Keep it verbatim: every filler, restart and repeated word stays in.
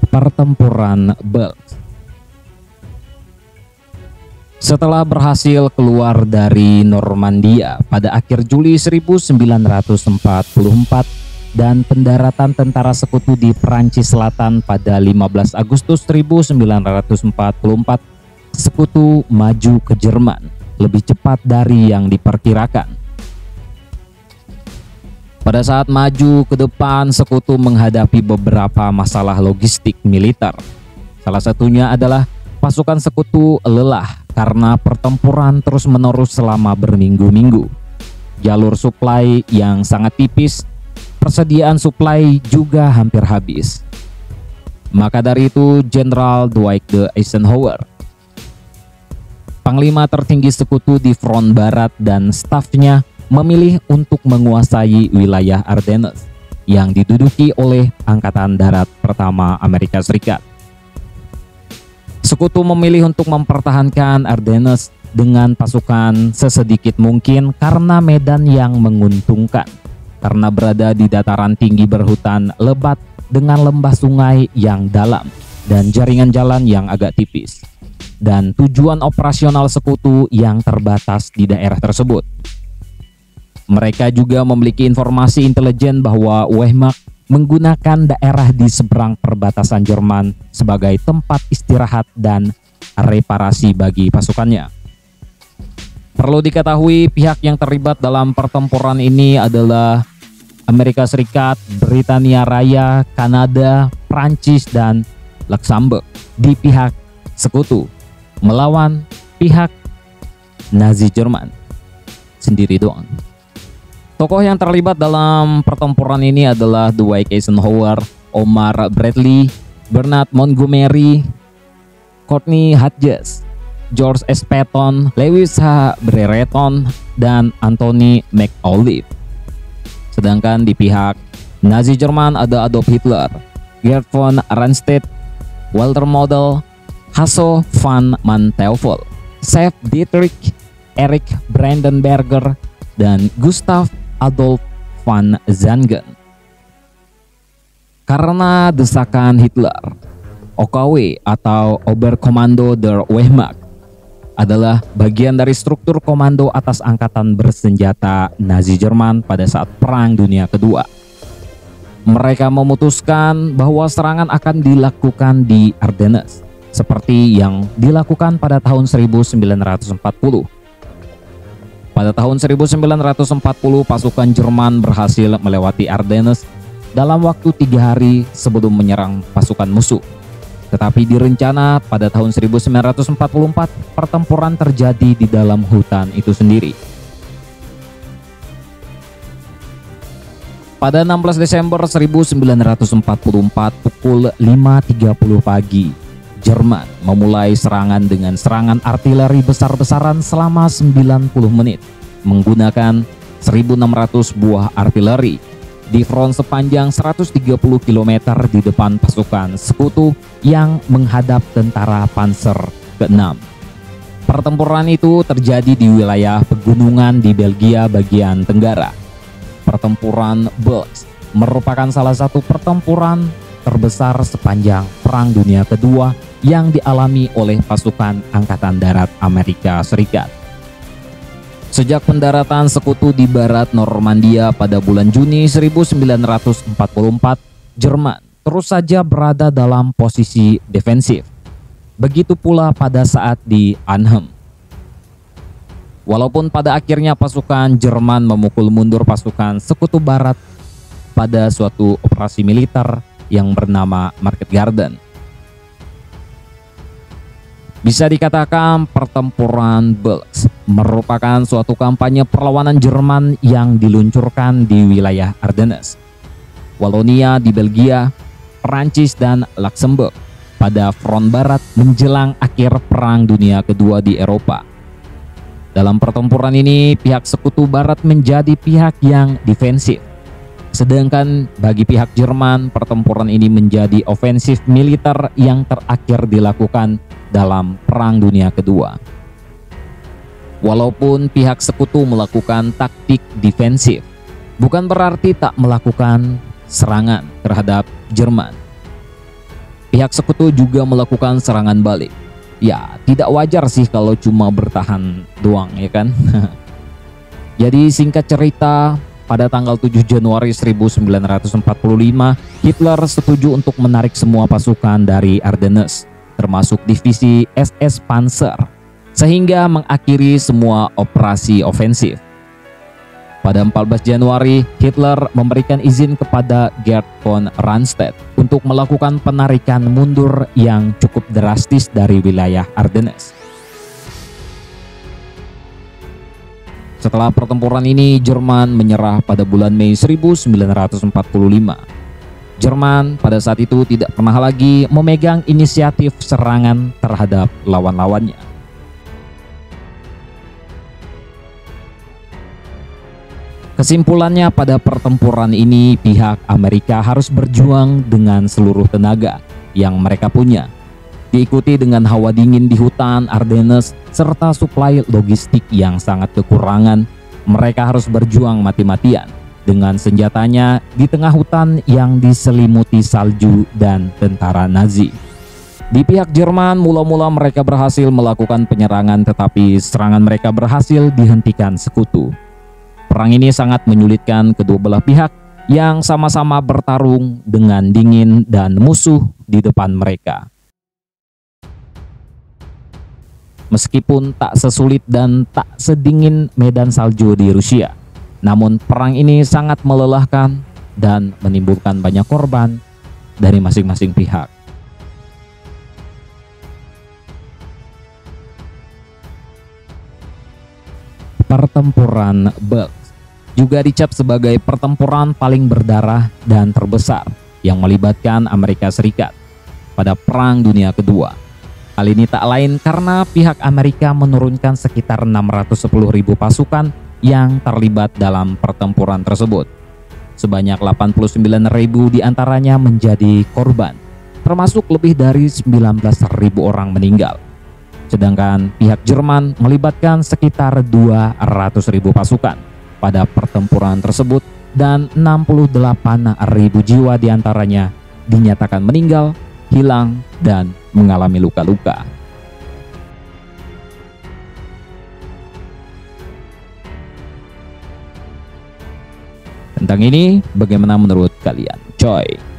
Pertempuran Bulge. Setelah berhasil keluar dari Normandia pada akhir Juli seribu sembilan ratus empat puluh empat dan pendaratan tentara sekutu di Perancis Selatan pada lima belas Agustus seribu sembilan ratus empat puluh empat, sekutu maju ke Jerman lebih cepat dari yang diperkirakan. Pada saat maju ke depan, sekutu menghadapi beberapa masalah logistik militer. Salah satunya adalah pasukan sekutu lelah karena pertempuran terus-menerus selama berminggu-minggu. Jalur suplai yang sangat tipis, persediaan suplai juga hampir habis. Maka dari itu, Jenderal Dwight D. Eisenhower, panglima tertinggi sekutu di front barat, dan stafnya memilih untuk menguasai wilayah Ardennes yang diduduki oleh Angkatan Darat Pertama Amerika Serikat. Sekutu memilih untuk mempertahankan Ardennes dengan pasukan sesedikit mungkin karena medan yang menguntungkan, karena berada di dataran tinggi berhutan lebat dengan lembah sungai yang dalam dan jaringan jalan yang agak tipis, dan tujuan operasional sekutu yang terbatas di daerah tersebut. Mereka juga memiliki informasi intelijen bahwa Wehrmacht menggunakan daerah di seberang perbatasan Jerman sebagai tempat istirahat dan reparasi bagi pasukannya. Perlu diketahui, pihak yang terlibat dalam pertempuran ini adalah Amerika Serikat, Britania Raya, Kanada, Prancis, dan Luxembourg di pihak sekutu melawan pihak Nazi Jerman sendiri doang. Tokoh yang terlibat dalam pertempuran ini adalah Dwight Eisenhower, Omar Bradley, Bernard Montgomery, Courtney Hughes, George S. Patton, Lewis H. Brereton, dan Anthony McAuliffe. Sedangkan di pihak Nazi Jerman ada Adolf Hitler, Gerd von Rundstedt, Walter Model, Hasso van Manteuffel, Sepp Dietrich, Erich Brandenberger, dan Gustav Adolf von Zangen. Karena desakan Hitler, O K W atau Oberkommando der Wehrmacht adalah bagian dari struktur komando atas angkatan bersenjata Nazi Jerman pada saat Perang Dunia Kedua. Mereka memutuskan bahwa serangan akan dilakukan di Ardennes, seperti yang dilakukan pada tahun seribu sembilan ratus empat puluh. Pada tahun seribu sembilan ratus empat puluh, pasukan Jerman berhasil melewati Ardennes dalam waktu tiga hari sebelum menyerang pasukan musuh. Tetapi direncana pada tahun seribu sembilan ratus empat puluh empat, pertempuran terjadi di dalam hutan itu sendiri. Pada enam belas Desember seribu sembilan ratus empat puluh empat pukul lima tiga puluh pagi, Jerman memulai serangan dengan serangan artileri besar-besaran selama sembilan puluh menit menggunakan seribu enam ratus buah artileri di front sepanjang seratus tiga puluh kilometer di depan pasukan sekutu yang menghadap tentara Panzer keenam. Pertempuran itu terjadi di wilayah pegunungan di Belgia bagian tenggara. Pertempuran Bulge merupakan salah satu pertempuran terbesar sepanjang Perang Dunia Kedua yang dialami oleh pasukan Angkatan Darat Amerika Serikat. Sejak pendaratan sekutu di barat Normandia pada bulan Juni seribu sembilan ratus empat puluh empat, Jerman terus saja berada dalam posisi defensif. Begitu pula pada saat di Arnhem. Walaupun pada akhirnya pasukan Jerman memukul mundur pasukan sekutu barat pada suatu operasi militer yang bernama Market Garden. Bisa dikatakan pertempuran Bulge merupakan suatu kampanye perlawanan Jerman yang diluncurkan di wilayah Ardennes, Walonia di Belgia, Perancis, dan Luxembourg pada front barat menjelang akhir Perang Dunia Kedua di Eropa. Dalam pertempuran ini, pihak sekutu barat menjadi pihak yang defensif. Sedangkan bagi pihak Jerman, pertempuran ini menjadi ofensif militer yang terakhir dilakukan dalam Perang Dunia Kedua. Walaupun pihak sekutu melakukan taktik defensif, bukan berarti tak melakukan serangan terhadap Jerman. Pihak sekutu juga melakukan serangan balik. Ya, tidak wajar sih kalau cuma bertahan doang, ya kan? Jadi singkat cerita, pada tanggal tujuh Januari seribu sembilan ratus empat puluh lima, Hitler setuju untuk menarik semua pasukan dari Ardennes, termasuk divisi S S Panzer, sehingga mengakhiri semua operasi ofensif. Pada empat belas Januari, Hitler memberikan izin kepada Gerd von Rundstedt untuk melakukan penarikan mundur yang cukup drastis dari wilayah Ardennes. Setelah pertempuran ini, Jerman menyerah pada bulan Mei seribu sembilan ratus empat puluh lima. Jerman pada saat itu tidak pernah lagi memegang inisiatif serangan terhadap lawan-lawannya. Kesimpulannya, pada pertempuran ini pihak Amerika harus berjuang dengan seluruh tenaga yang mereka punya, diikuti dengan hawa dingin di hutan Ardennes serta suplai logistik yang sangat kekurangan. Mereka harus berjuang mati-matian dengan senjatanya di tengah hutan yang diselimuti salju dan tentara Nazi. Di pihak Jerman, mula-mula mereka berhasil melakukan penyerangan, tetapi serangan mereka berhasil dihentikan sekutu. Perang ini sangat menyulitkan kedua belah pihak yang sama-sama bertarung dengan dingin dan musuh di depan mereka. Meskipun tak sesulit dan tak sedingin medan salju di Rusia, namun perang ini sangat melelahkan dan menimbulkan banyak korban dari masing-masing pihak. Pertempuran Bulge juga dicap sebagai pertempuran paling berdarah dan terbesar yang melibatkan Amerika Serikat pada Perang Dunia Kedua. Hal ini tak lain karena pihak Amerika menurunkan sekitar enam ratus sepuluh ribu pasukan yang terlibat dalam pertempuran tersebut. Sebanyak delapan puluh sembilan ribu diantaranya menjadi korban, termasuk lebih dari sembilan belas ribu orang meninggal. Sedangkan pihak Jerman melibatkan sekitar dua ratus ribu pasukan pada pertempuran tersebut dan enam puluh delapan ribu jiwa diantaranya dinyatakan meninggal, hilang, dan mengalami luka-luka. Tentang ini, bagaimana menurut kalian, coy?